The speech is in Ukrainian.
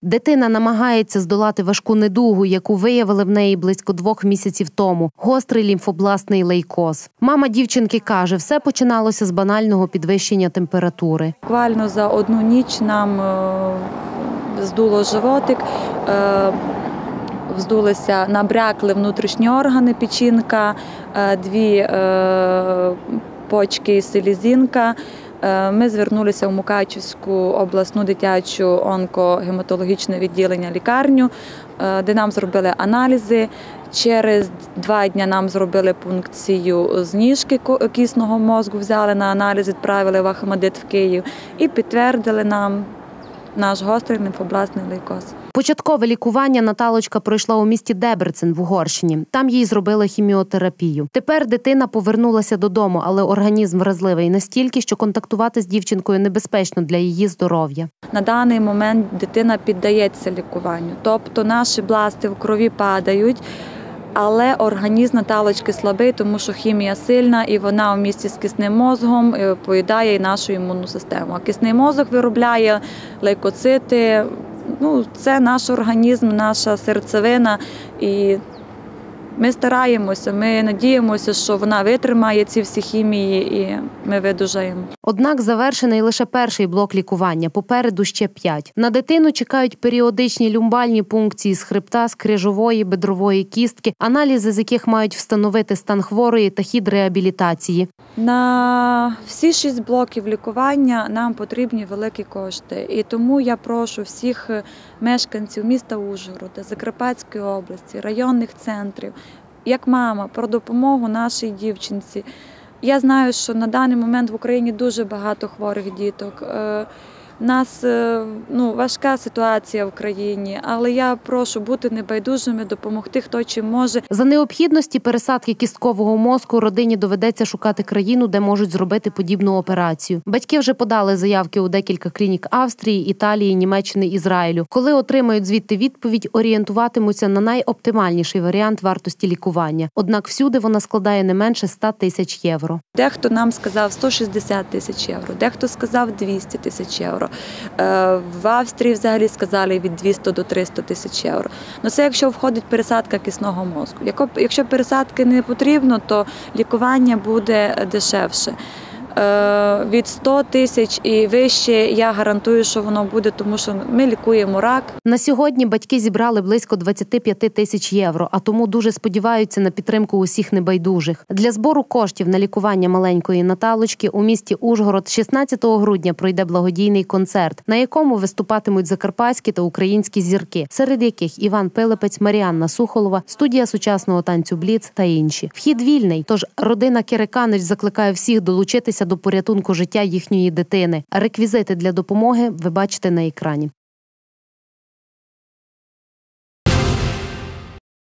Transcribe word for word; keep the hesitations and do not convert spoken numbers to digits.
Дитина намагається здолати важку недугу, яку виявили в неї близько двох місяців тому – гострий лімфобластний лейкоз. Мама дівчинки каже, все починалося з банального підвищення температури. Буквально за одну ніч нам здуло животик, вздулися, набрякли внутрішні органи, печінка, дві почки і селезінка. Ми звернулися в Мукачівську обласну дитячу онкогематологічне відділення лікарню, де нам зробили аналізи. Через два дні нам зробили пункцію з ніжки кісного мозку, взяли на аналіз, відправили в Ахмадит в Київ і підтвердили нам наш гострий лімфобластний лейкоз. Початкове лікування Наталочка пройшла у місті Дебрецен в Угорщині. Там їй зробили хіміотерапію. Тепер дитина повернулася додому, але організм вразливий настільки, що контактувати з дівчинкою небезпечно для її здоров'я. На даний момент дитина піддається лікуванню, тобто наші бласти в крові падають, але організм Наталочки слабий, тому що хімія сильна і вона в місті з кисним мозгом поїдає і нашу імунну систему. А кисний мозок виробляє лейкоцити. Ну, це наш організм, наша серцевина, і ми стараємося, ми надіємося, що вона витримає ці всі хімії і ми видужаємо. Однак завершений лише перший блок лікування, попереду ще п'ять. На дитину чекають періодичні люмбальні пункції з хребта, з крижової, бедрової кістки, аналізи з яких мають встановити стан хворої та хід реабілітації. На всі шість блоків лікування нам потрібні великі кошти. І тому я прошу всіх мешканців міста Ужгорода, Закарпатської області, районних центрів, як мама, про допомогу нашій дівчинці. Я знаю, що на даний момент в Україні дуже багато хворих діток. У нас ну, важка ситуація в країні, але я прошу бути небайдужими, допомогти, хто чим може. За необхідності пересадки кісткового мозку родині доведеться шукати країну, де можуть зробити подібну операцію. Батьки вже подали заявки у декілька клінік Австрії, Італії, Німеччини, Ізраїлю. Коли отримають звідти відповідь, орієнтуватимуться на найоптимальніший варіант вартості лікування. Однак всюди вона складає не менше ста тисяч євро. Дехто нам сказав сто шістдесят тисяч євро, дехто сказав двісті тисяч євро. В Австрії взагалі сказали від двохсот до трьохсот тисяч євро. Ну, це якщо входить пересадка кисного мозку. Якщо пересадки не потрібно, то лікування буде дешевше. Від ста тисяч і вище я гарантую, що воно буде, тому що ми лікуємо рак. На сьогодні батьки зібрали близько двадцяти п'яти тисяч євро, а тому дуже сподіваються на підтримку усіх небайдужих. Для збору коштів на лікування маленької Наталочки у місті Ужгород шістнадцятого грудня пройде благодійний концерт, на якому виступатимуть закарпатські та українські зірки, серед яких Іван Пилипець, Маріанна Сухолова, студія сучасного танцю «Бліц» та інші. Вхід вільний, тож родина Кириканич закликає всіх долучитися до порятунку життя їхньої дитини. Реквізити для допомоги ви бачите на екрані.